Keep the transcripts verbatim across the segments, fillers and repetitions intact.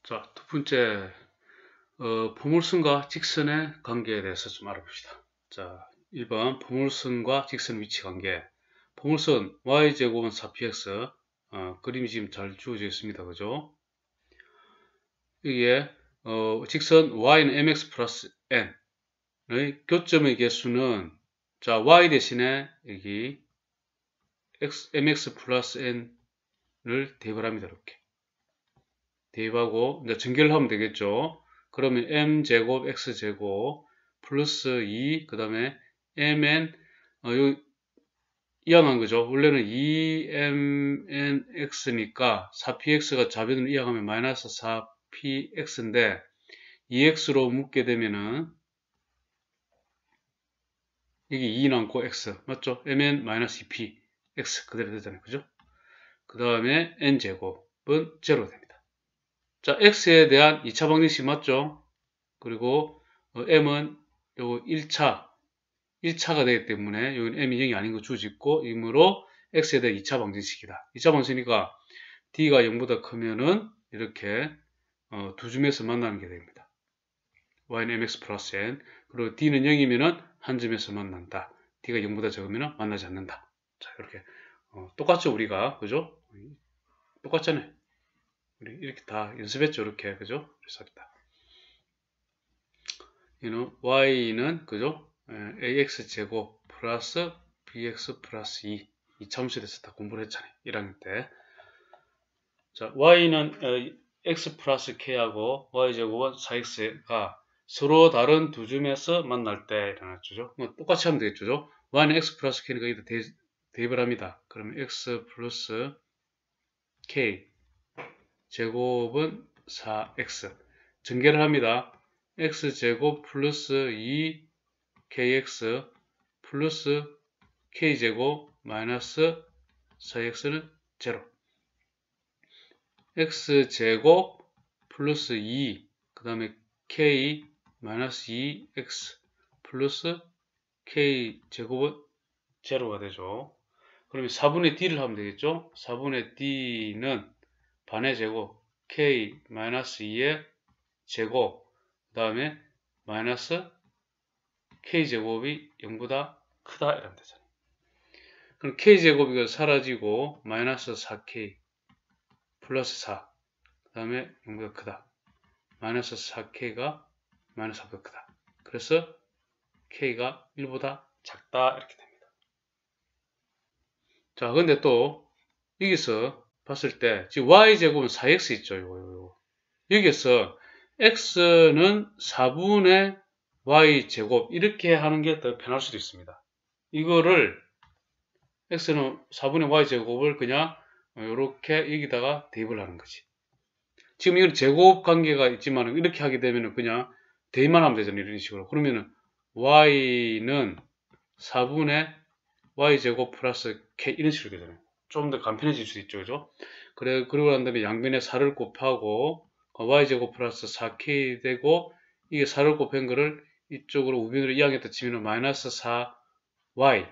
자, 두 번째, 어, 포물선과 직선의 관계에 대해서 좀 알아봅시다. 자, 일 번 포물선과 직선 위치 관계. 포물선 y제곱은 사 피 엑스, 어, 그림이 지금 잘 주어져 있습니다. 그죠? 여기에 어, 직선 y는 엠엑스 플러스 n의 교점의 개수는, 자, y 대신에 여기 x, 엠엑스 플러스 n을 대입을 합니다. 이렇게 대입하고 이제 전개를 하면 되겠죠. 그러면 m제곱 x제곱 플러스 이, 그 다음에 mn, 어, 요, 이항한 거죠. 원래는 이 엠엔엑스니까 사 피 엑스가 좌변으로 이항하면 마이너스 사 피 엑스인데 이 엑스로 묶게 되면은 여기 이 남고 x 맞죠? mn 마이너스 이 피 x 그대로 되잖아요. 그죠? 그 다음에 n제곱은 제로 됩니다. 자, x에 대한 이 차 방정식 맞죠? 그리고 어, m은 요거 일 차 일 차가 되기 때문에 여기는 m이 영이 아닌 거 주어짓고 이므로 x에 대한 이 차 방정식이다. 이 차 방정식이니까 d가 영보다 크면은 이렇게 어, 두 점에서 만나는 게 됩니다. y는 엠엑스 플러스 n, 그리고 d는 영이면은 한 점에서 만난다. d가 영보다 적으면은 만나지 않는다. 자, 이렇게 어, 똑같죠 우리가, 그죠? 똑같잖아요. 우리 이렇게 다 연습했죠, 이렇게, 그죠? 그래서 있다. 이는 y는 그죠? ax 제곱 플러스 bx 플러스 이, 이 차함수에 대해서 다 공부를 했잖아요, 일 학년 때. 자, y는 어, x 플러스 k하고 y 제곱은 사 엑스가 서로 다른 두 점에서 만날 때 일어났죠. 뭐 똑같이 하면 되겠죠. y는 x 플러스 k니까 여기다 대, 대입을 합니다. 그러면 x 플러스 k 제곱은 사 엑스 전개를 합니다. x제곱 플러스 이 케이엑스 플러스 k제곱 마이너스 사 엑스는 제로. x제곱 플러스 이, 그 다음에 k 마이너스 이 엑스 플러스 k제곱은 제로가 되죠. 그러면 사분의 d를 하면 되겠죠. 사분의 d는 반의 제곱 k 마이너스 이의 제곱, 그 다음에 마이너스 k제곱이 영보다 크다 이러면 되잖아요. 그럼 k제곱이 사라지고 마이너스 사 케이 플러스 사, 그 다음에 영보다 크다. 마이너스 사 케이가 마이너스 사보다 크다. 그래서 k가 일보다 작다 이렇게 됩니다. 자, 근데 또 여기서 봤을 때 지금 y제곱은 사 엑스 있죠. 요거, 요거. 여기서 x는 사분의 y제곱 이렇게 하는 게 더 편할 수도 있습니다. 이거를 x는 사분의 y제곱을 그냥 이렇게 여기다가 대입을 하는 거지. 지금 이건 제곱 관계가 있지만 이렇게 하게 되면 그냥 대입만 하면 되잖아요. 이런 식으로. 그러면은 y는 사분의 y제곱 플러스 k 이런 식으로 되잖아요. 좀 더 간편해질 수 있죠. 그죠? 그래, 그러고 난 다음에 양변에 사를 곱하고 y제곱 플러스 사 케이 되고 이게 사를 곱한 거를 이쪽으로 우변으로 이항했다 치면 마이너스 사 와이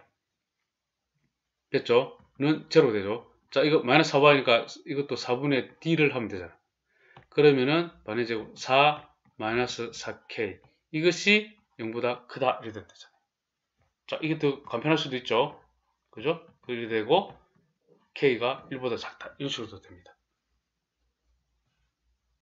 됐죠? 는 제로 되죠. 자, 이거 마이너스 사 와이니까 이것도 사분의 d를 하면 되잖아. 그러면은 반의 제곱 사 마이너스 사 케이 이것이 영보다 크다 이렇게 되잖아요. 자, 이게 더 간편할 수도 있죠. 그죠? 그렇게 되고 k가 일보다 작다 이런 식으로 됩니다.